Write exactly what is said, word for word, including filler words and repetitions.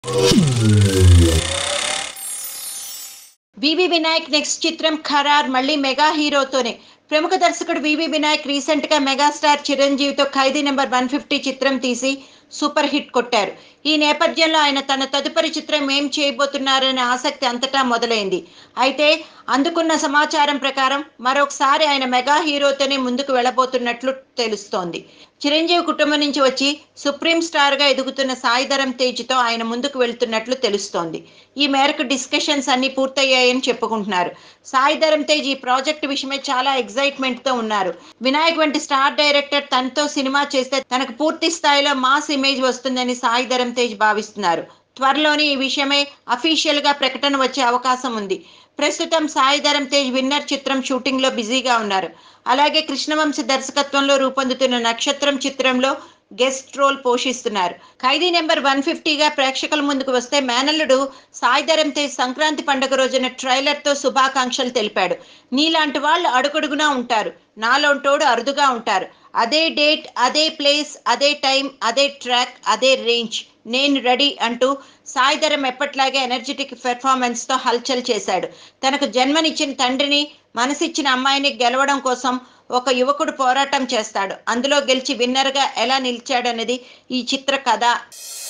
వివి Vinayak next చిత్రం ఖరార్ మళ్ళీ mega హీరోతోనే. ప్రముఖ దర్శకుడు వివి వినాయక్ రీసెంట్ గా మెగాస్టార్ చిరంజీవితో ఖైదీ నెంబర్ వన్ ఫిఫ్టీ చిత్రం తీసి సూపర్ హిట్ కొట్టారు. ఈ నేపథ్యంలో ఆయన తన తదుపరి చిత్రం ఏం చేయబోతున్నారనే ఆసక్తి అంతటా మొదలైంది. అయితే అందుకున్న సమాచారం ప్రకారం మరొకసారి ఆయన మెగా హీరోతోనే ముందుకు వెళ్ళబోతున్నట్లు తెలుస్తోంది. చిరంజీవి కుటుంబం నుంచి వచ్చి సుప్రీం స్టార్ గా ఎదుగుతున్న సాయిధరం తేజ్తో ఆయన ముందుకు వెళ్తున్నట్లు తెలుస్తోంది. ఈ మేరకు డిస్కషన్స్ అన్ని పూర్తయ్యాయని చెప్పుకుంటున్నారు. సాయిధరం తేజ్ ఈ ప్రాజెక్టు విషయమై చాలా ఎగ్జైట్మెంట్ తో ఉన్నారు. వినాయక్ వంటి స్టార్ డైరెక్టర్ తనతో సినిమా చేస్తే తనకు పూర్తి స్థాయిలో మాస్ ఇమేజ్ వస్తుందని సాయిధరం తేజ్ భావిస్తున్నారు. త్వరలోనే ఈ విషయమై అఫీషియల్ గా ప్రకటన వచ్చే అవకాశం ఉంది. ప్రస్తుతం సాయిధరం తేజ్ విన్నర్ చిత్రం షూటింగ్ లో బిజీగా ఉన్నారు. అలాగే కృష్ణవంశీ దర్శకత్వంలో రూపొందుతున్న నక్షత్రం చిత్రంలో గెస్ట్ రోల్ పోషిస్తున్నారు. ఖైదీ నెంబర్ వన్ ఫిఫ్టీగా ప్రేక్షకుల ముందుకు వస్తే మేనల్లుడు సాయిధరం తేజ్ సంక్రాంతి పండుగ రోజున ట్రైలర్ తో శుభాకాంక్షలు తెలిపాడు. నీలాంటి వాళ్ళు అడుగడుగునా ఉంటారు, నాలోంటోడు అరుదుగా ఉంటారు. అదే డేట్, అదే ప్లేస్, అదే టైం, అదే ట్రాక్, అదే రేంజ్, నేను రెడీ అంటూ సాయిధరం ఎప్పట్లాగే ఎనర్జెటిక్ పెర్ఫార్మెన్స్ తో హల్చల్ చేశాడు. తనకు జన్మనిచ్చిన తండ్రిని, మనసిచ్చిన అమ్మాయిని గెలవడం కోసం ఒక యువకుడు పోరాటం చేస్తాడు. అందులో గెలిచి విన్నర్ గా ఎలా నిలిచాడన్నది ఈ చిత్ర కథ.